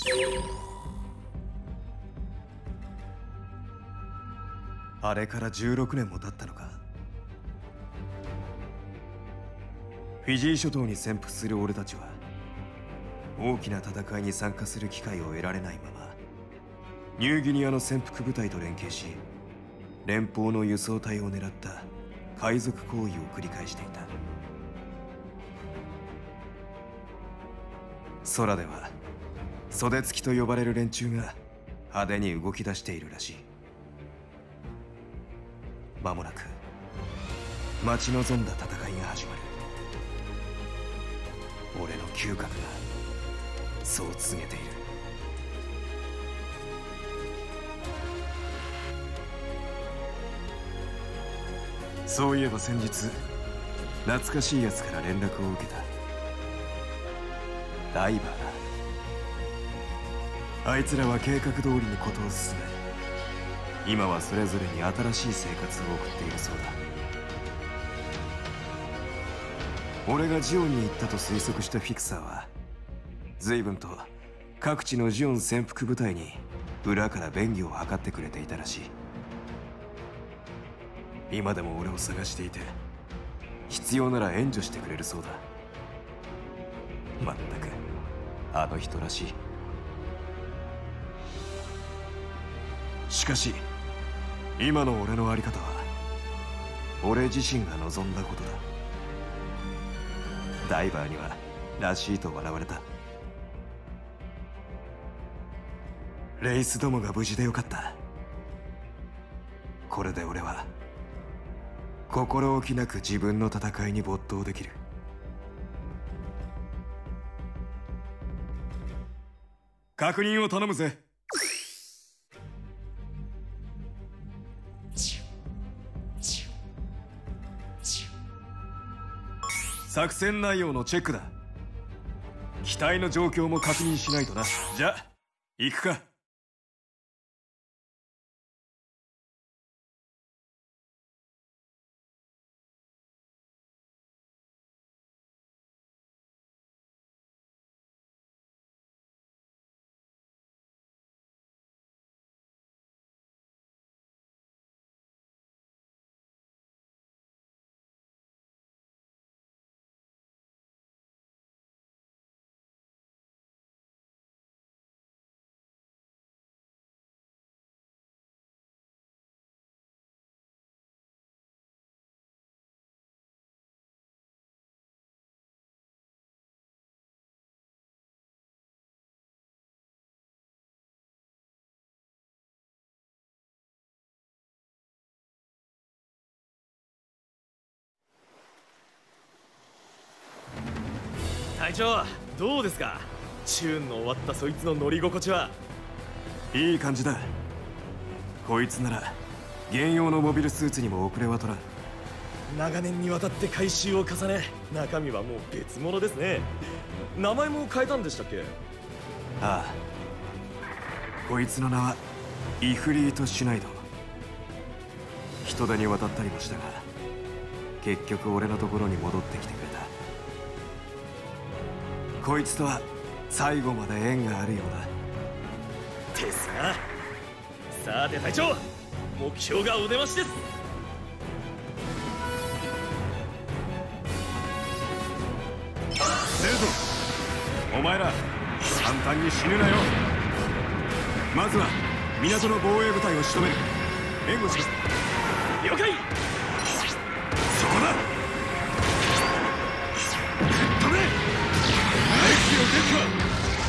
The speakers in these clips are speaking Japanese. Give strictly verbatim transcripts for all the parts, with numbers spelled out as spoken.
あれからじゅうろくねんも経ったのか。フィジー諸島に潜伏する俺たちは大きな戦いに参加する機会を得られないまま、ニューギニアの潜伏部隊と連携し、連邦の輸送隊を狙った海賊行為を繰り返していた。空では袖付きと呼ばれる連中が派手に動き出しているらしい。間もなく待ち望んだ戦いが始まる。俺の嗅覚がそう告げている。そういえば先日懐かしいやつから連絡を受けた。ダイバーだ。あいつらは計画通りに事を進め、今はそれぞれに新しい生活を送っているそうだ。俺がジオンに行ったと推測したフィクサーは随分と各地のジオン潜伏部隊に裏から便宜を図ってくれていたらしい。今でも俺を探していて、必要なら援助してくれるそうだ。まったくあの人らしい。しかし今の俺の在り方は俺自身が望んだことだ。ダイバーにはらしいと笑われた。レイスどもが無事でよかった。これで俺は心置きなく自分の戦いに没頭できる。確認を頼むぜ。作戦内容のチェックだ。機体の状況も確認しないとな。じゃあ行くか。 隊長、どうですか？チューンの終わったそいつの乗り心地は。 いい感じだ。こいつなら現用のモビルスーツにも遅れは取らん。 長年にわたって改修を重ね、中身はもう別物ですね。名前も変えたんでしたっけ？ ああ、こいつの名はイフリート・シュナイド。人手に渡ったりもしたが、結局俺のところに戻ってきてくれた。こいつとは最後まで縁があるようだ。 ですな。さて隊長、目標がお出ましです。 出るぞ。お前ら簡単に死ぬなよ。まずは港の防衛部隊を仕留める。援護しろ。 了解。 そこだ。止め。敵を撃破。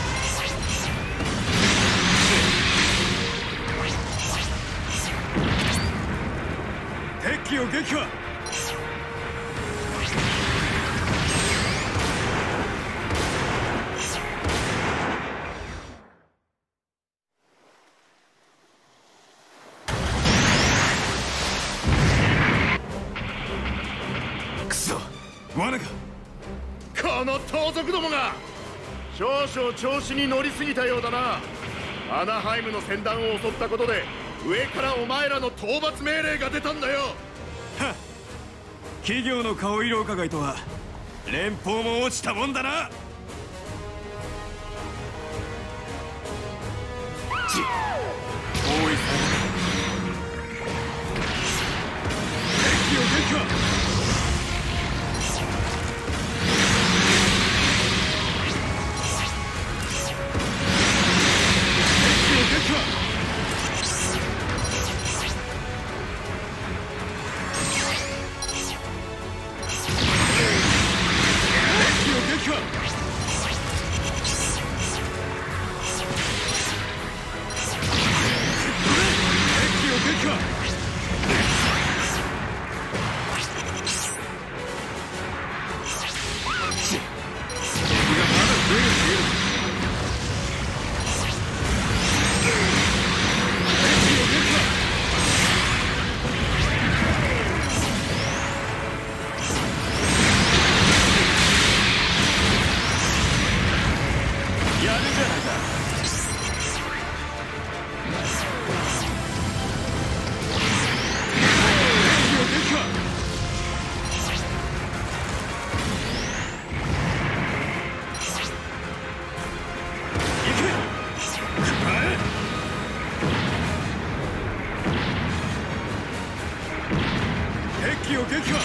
敵を撃破。くそ、罠か。 この盗賊どもが少々調子に乗りすぎたようだな。アナハイムの船団を襲ったことで上からお前らの討伐命令が出たんだよ。 はっ、企業の顔色伺いとは連邦も落ちたもんだな。 ち包囲された。敵を撃破。敵を撃破。敵を撃破。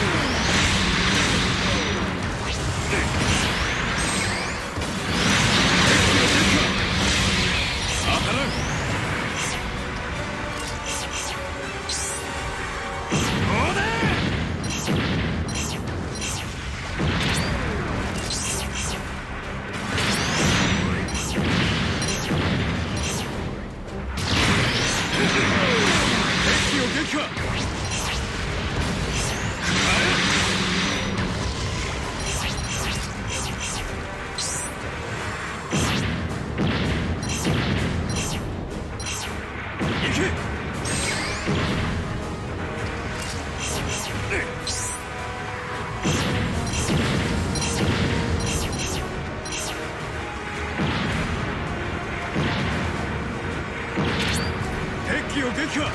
敵を撃破。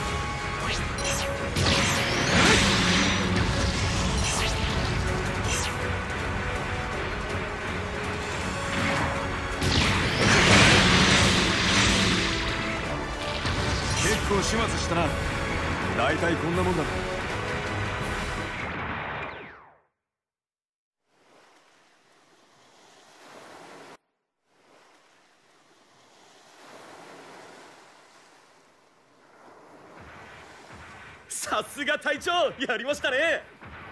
結構始末したな。大体こんなもんだろ。さすが隊長、やりましたね。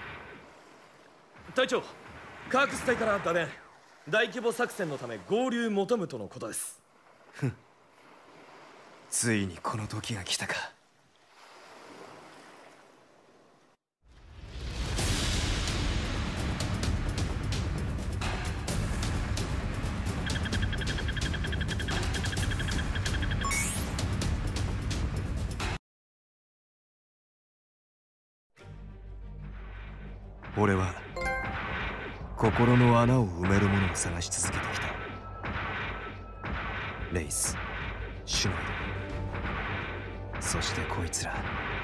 隊長、カークス隊から打電。大規模作戦のため合流求むとのことです。 ふん、ついにこの時が来たか。俺は心の穴を埋めるものを探し続けてきた。レイス、シュナイド、そしてこいつら。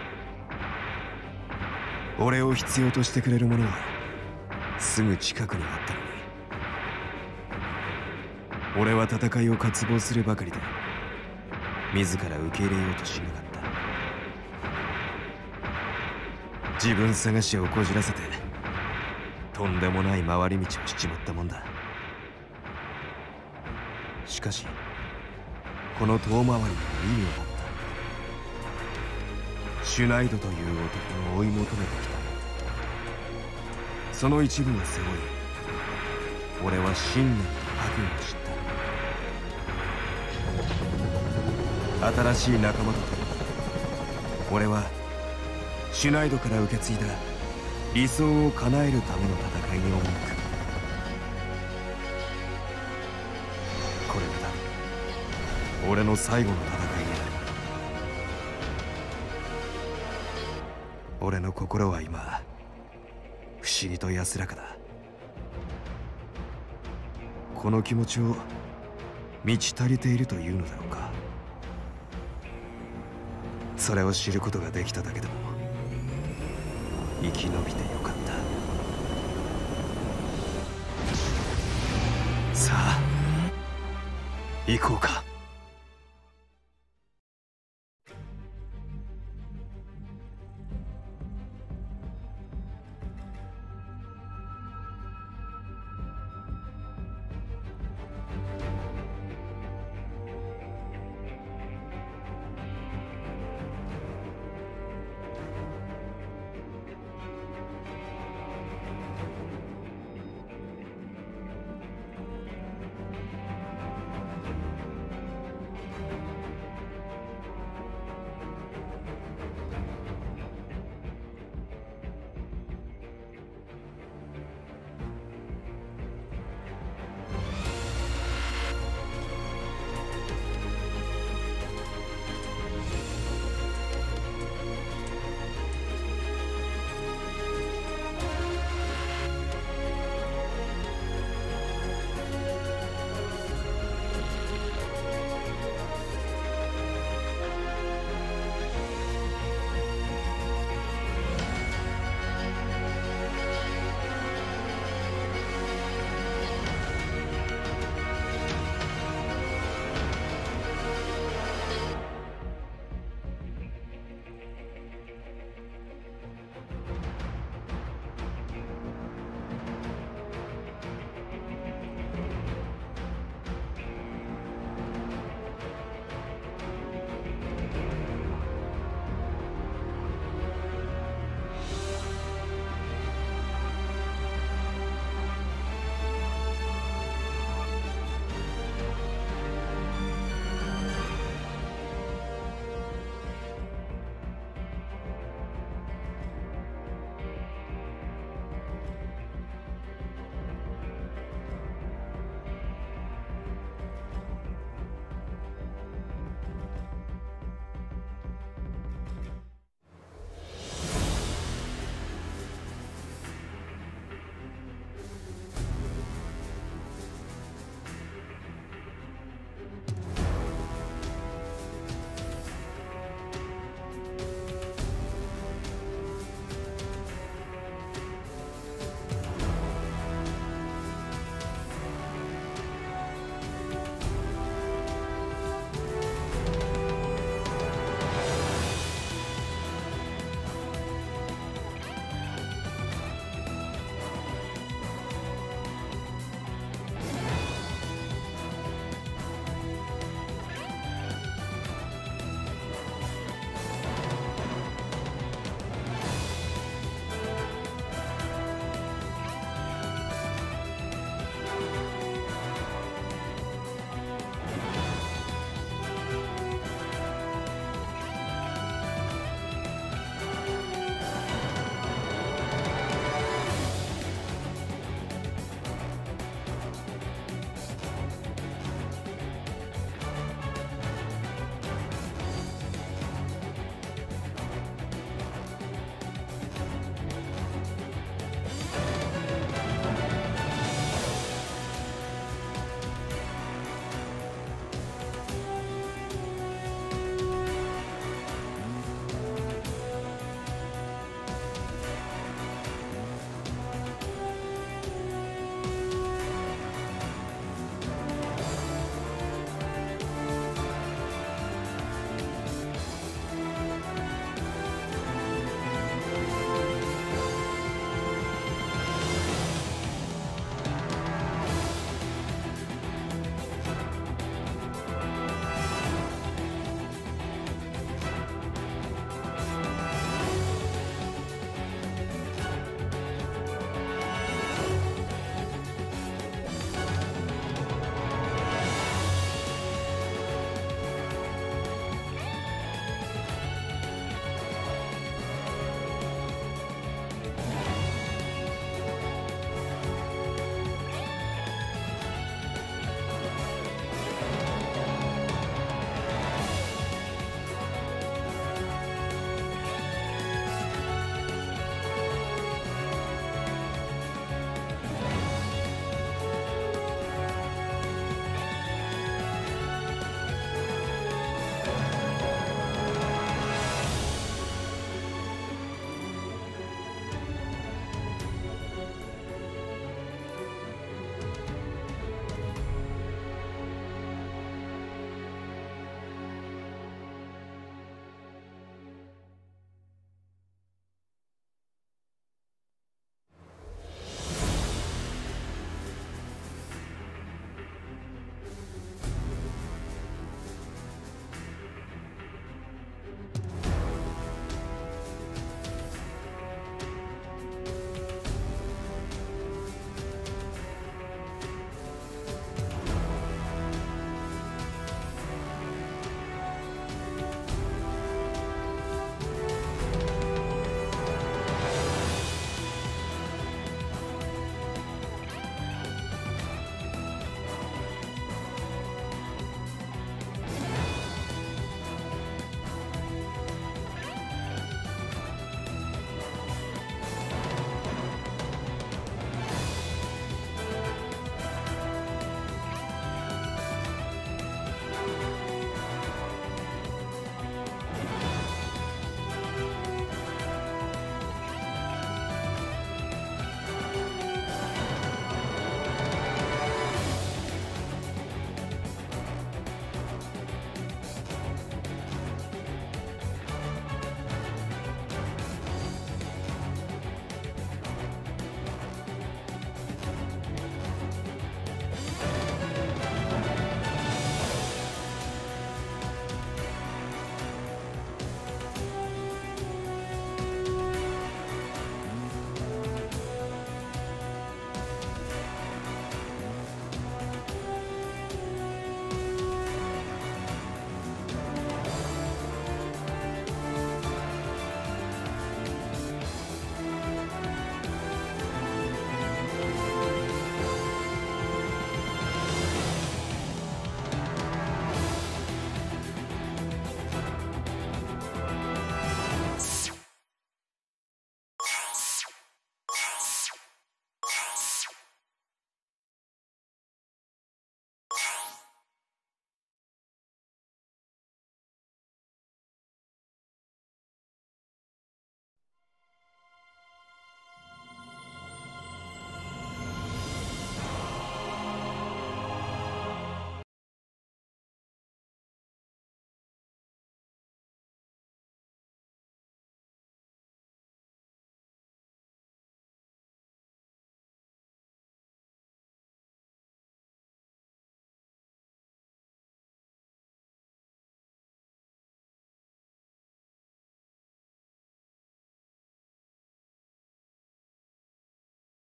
俺を必要としてくれるものはすぐ近くにあったのに、俺は戦いを渇望するばかりで自ら受け入れようとしなかった。自分探しをこじらせてとんでもない回り道をしちまったもんだ。しかしこの遠回りにも意味があった。シュナイドという男の追い求めてきた。その一部を背負い、俺は信念と覚悟を知った。新しい仲間とともに俺はシュナイドから受け継いだ理想を叶えるための戦いに赴く。これが多分俺の最後の戦いになる。俺の心は今不思議と安らかだ。この気持ちを満ち足りているというのだろうか。それを知ることができただけでも生き延びてよかった。さあ行こうか。